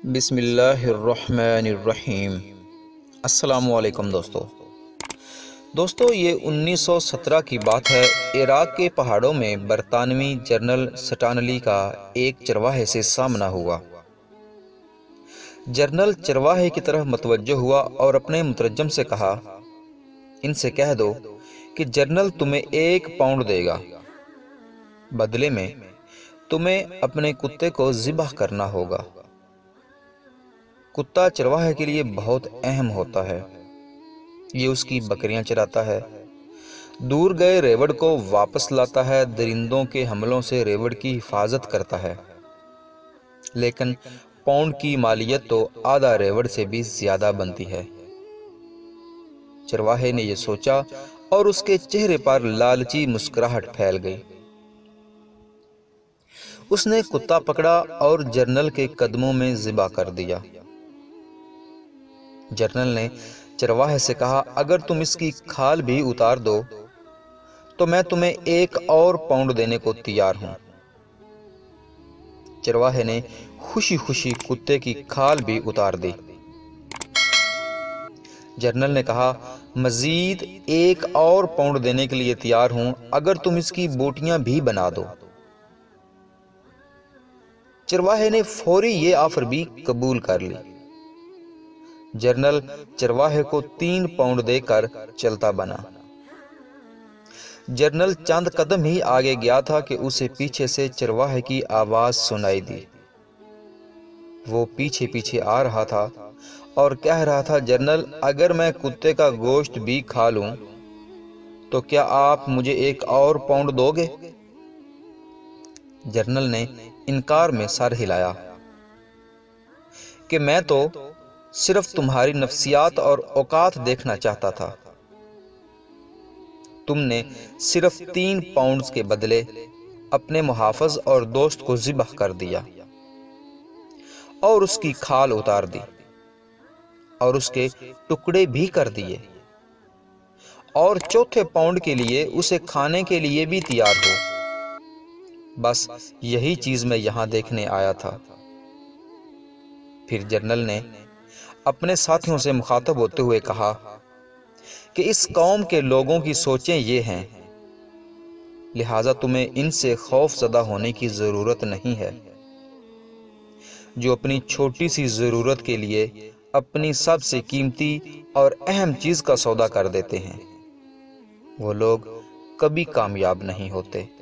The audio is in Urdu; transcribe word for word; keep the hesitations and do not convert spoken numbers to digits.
بسم اللہ الرحمن الرحیم۔ السلام علیکم دوستو دوستو یہ انیس سو سترہ کی بات ہے۔ عراق کے پہاڑوں میں برطانوی جنرل سٹانلی کا ایک چرواہے سے سامنا ہوا۔ جنرل چرواہے کی طرف متوجہ ہوا اور اپنے مترجم سے کہا، ان سے کہہ دو کہ جنرل تمہیں ایک پاؤنڈ دے گا، بدلے میں تمہیں اپنے کتے کو ذبح کرنا ہوگا۔ کتا چرواہے کے لیے بہت اہم ہوتا ہے، یہ اس کی بکریاں چراتا ہے، دور گئے ریوڑ کو واپس لاتا ہے، درندوں کے حملوں سے ریوڑ کی حفاظت کرتا ہے، لیکن پاؤنڈ کی مالیت تو آدھا ریوڑ سے بھی زیادہ بنتی ہے۔ چرواہے نے یہ سوچا اور اس کے چہرے پر لالچی مسکراہٹ پھیل گئی۔ اس نے کتا پکڑا اور جنرل کے قدموں میں ذبح کر دیا۔ جنرل نے چرواہے سے کہا، اگر تم اس کی کھال بھی اتار دو تو میں تمہیں ایک اور پاؤنڈ دینے کو تیار ہوں۔ چرواہے نے خوشی خوشی کتے کی کھال بھی اتار دی۔ جنرل نے کہا، مزید ایک اور پاؤنڈ دینے کے لیے تیار ہوں اگر تم اس کی بوٹیاں بھی بنا دو۔ چرواہے نے فوری یہ آفر بھی قبول کر لی۔ جنرل چرواہے کو تین پاؤنڈ دے کر چلتا بنا۔ جنرل چند قدم ہی آگے گیا تھا کہ اسے پیچھے سے چرواہے کی آواز سنائی دی۔ وہ پیچھے پیچھے آ رہا تھا اور کہہ رہا تھا، جنرل اگر میں کتے کا گوشت بھی کھا لوں تو کیا آپ مجھے ایک اور پاؤنڈ دو گے؟ جنرل نے انکار میں سر ہلایا کہ میں تو صرف تمہاری نفسیات اور اوقات دیکھنا چاہتا تھا۔ تم نے صرف تین پاؤنڈز کے بدلے اپنے محافظ اور دوست کو ذبح کر دیا اور اس کی کھال اتار دی اور اس کے ٹکڑے بھی کر دیے، اور چوتھے پاؤنڈ کے لیے اسے کھانے کے لیے بھی تیار ہو۔ بس یہی چیز میں یہاں دیکھنے آیا تھا۔ پھر جنرل نے اپنے ساتھیوں سے مخاطب ہوتے ہوئے کہا کہ اس قوم کے لوگوں کی سوچیں یہ ہیں، لہٰذا تمہیں ان سے خوف زدہ ہونے کی ضرورت نہیں ہے۔ جو اپنی چھوٹی سی ضرورت کے لیے اپنی سب سے قیمتی اور اہم چیز کا سودا کر دیتے ہیں، وہ لوگ کبھی کامیاب نہیں ہوتے۔